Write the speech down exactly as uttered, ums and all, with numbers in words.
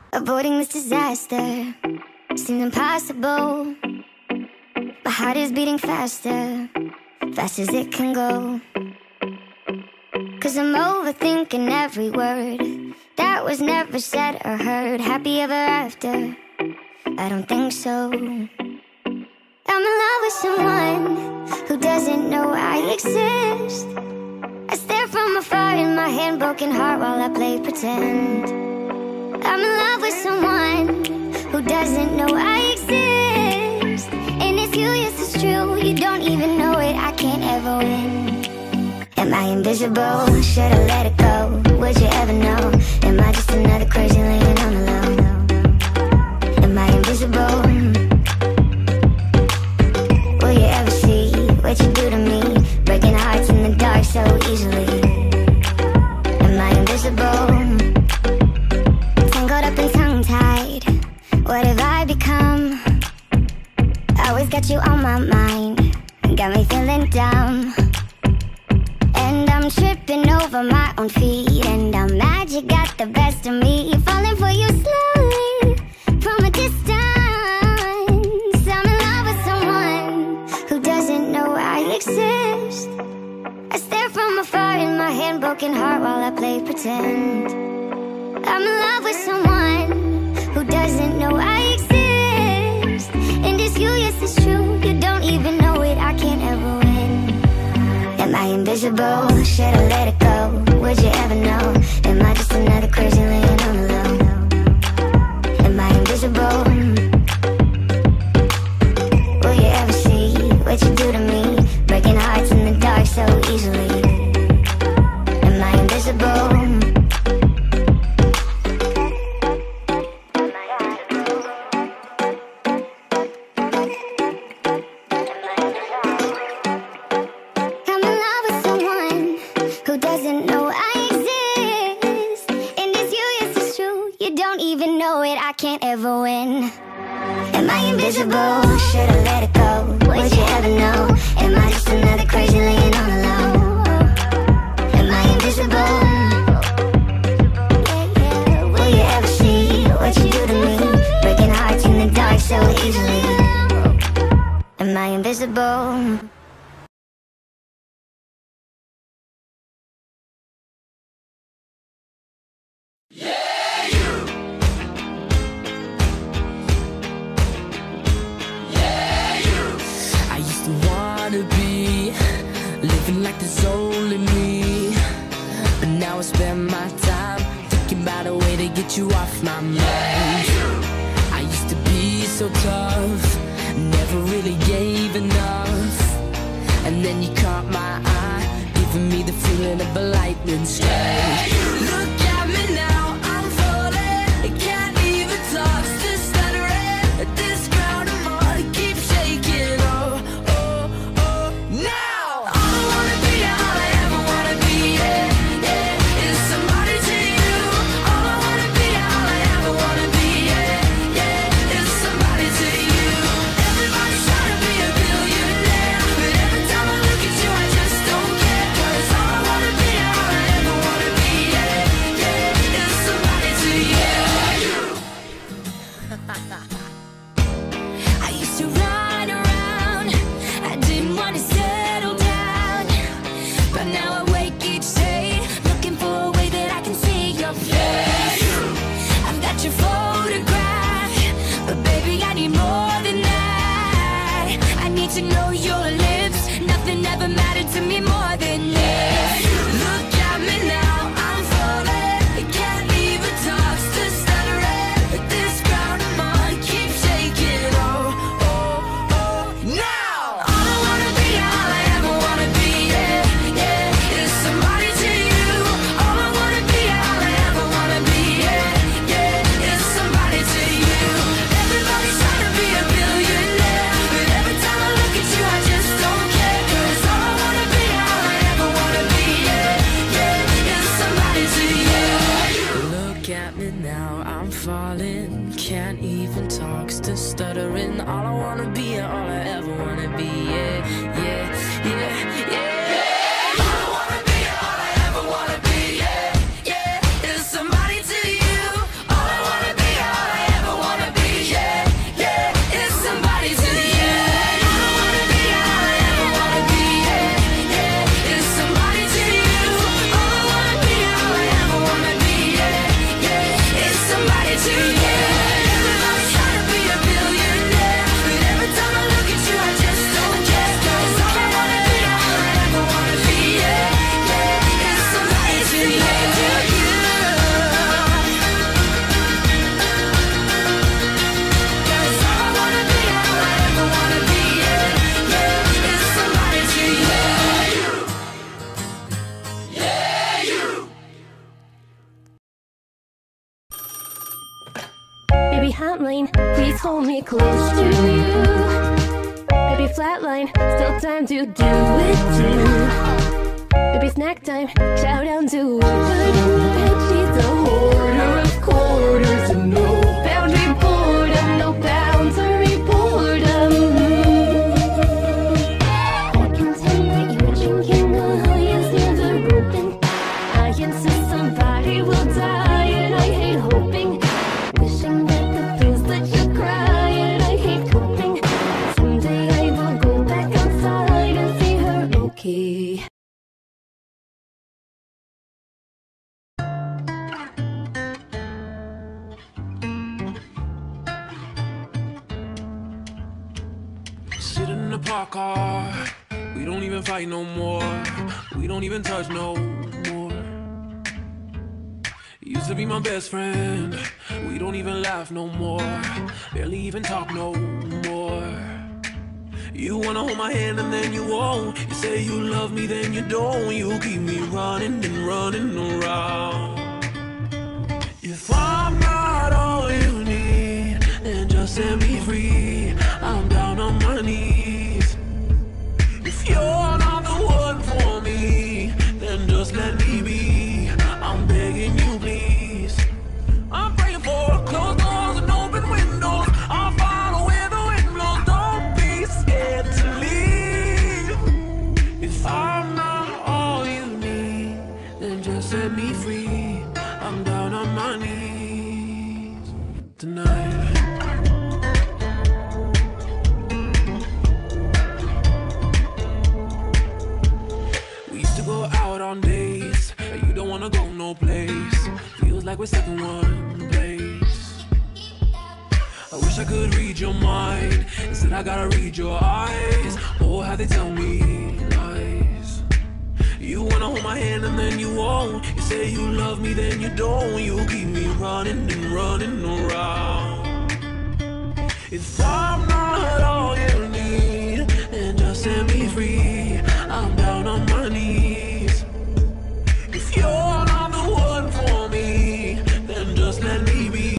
Avoiding this disaster seemed impossible. My heart is beating faster, fast as it can go. Cause I'm overthinking every word that was never said or heard. Happy ever after? I don't think so. I'm in love with someone who doesn't know I exist. I stare from afar in my hand, broken heart while I play pretend. I'm in love with someone who doesn't know I exist. And it's you, yes it's true, you don't even know it, I can't ever win. Am I invisible? Should I let it go? Would you ever know? Am I just another crazy laying on the low? Am I invisible? Will you ever see what you do to me? Breaking hearts in the dark so easily. Am I invisible? Tangled up and tongue-tied, what have I become? Always got you on my mind, got me feeling dumb. And I'm tripping over my own feet, and I'm mad you got the best of me. Falling for you slowly, from a distance. I'm in love with someone who doesn't know I exist. I stare from afar in my hand, broken heart while I play pretend. I'm in love with someone who doesn't know I exist. And it's you, yes it's true, you don't even know it, I can't ever win. Am I invisible? Should I let it go? Would you ever know? Am I just another crazy laying on the low? Am I invisible? Will you ever see what you do to me? Breaking hearts in the dark so easily. Am I invisible? Can't ever win. Am I invisible? Should I let it go? Would you ever know? Am I just another crazy laying on the low? Am I invisible? Yeah, yeah. Will you ever see what you do to me? Breaking hearts in the dark so easily. Am I invisible? Like there's only me, but now I spend my time thinking about a way to get you off my mind. I used to be so tough, never really gave enough, and then you caught my eye, giving me the feeling of a lightning strike. Look at me now, I'm falling, I can't even talk, still stuttering at this ground. I'm on, keep shaking. Oh, oh, oh, now. To know your lips, nothing ever mattered to me more than this. Look at me now, I'm falling, I can't even talk, still stuttering at this ground. I'm on, keep shaking. Oh, oh, oh, now. All I wanna be, all I ever wanna be, yeah, yeah, is somebody to you. All I wanna be, all I ever wanna be, yeah, yeah, is somebody to you. Everybody's trying to be a billionaire, but every time I look at you I just don't care. Cause all I wanna be, all I ever wanna be, yeah, yeah, is somebody to you. Look at me now, I'm falling, can't even talk, still stuttering. All I wanna be, all I ever wanna be, yeah, yeah, yeah, yeah. All I wanna be, all I ever wanna be, yeah, yeah, is somebody to you. All I wanna be, Baby hotline, please hold me close to you. Baby flatline, still time to do it too. Baby snack time, chow down to it. But in my head she's a hoarder of quarters and no boundary boredom, no boundary boredom. I can tell that you're drinking a high is never open. I insist somebody will die and I hate hoping. Wishing that the pills that you cry and I hate coping. Someday I will go back outside and see her okay. Sitting in the park car, we don't even fight no more. We don't even touch no more. You used to be my best friend. We don't even laugh no more. Barely even talk no more. You wanna hold my hand and then you won't. You say you love me, then you don't. You keep me running and running around. If I'm not all you need, then just set me free. I'm down on my knees. If you're not the one for me, then just let me be. I'm begging you, please. I'm praying for closed doors and open windows. I'll follow where the wind blows. Don't be scared to leave. If I'm not all you need, then just set me free. I'm down on my knees tonight. On days you don't wanna go no place. Feels like we're stuck in one place. I wish I could read your mind. Instead I gotta read your eyes. Oh, how they tell me lies. You wanna hold my hand and then you won't. You say you love me, then you don't. You keep me running and running around. If I'm not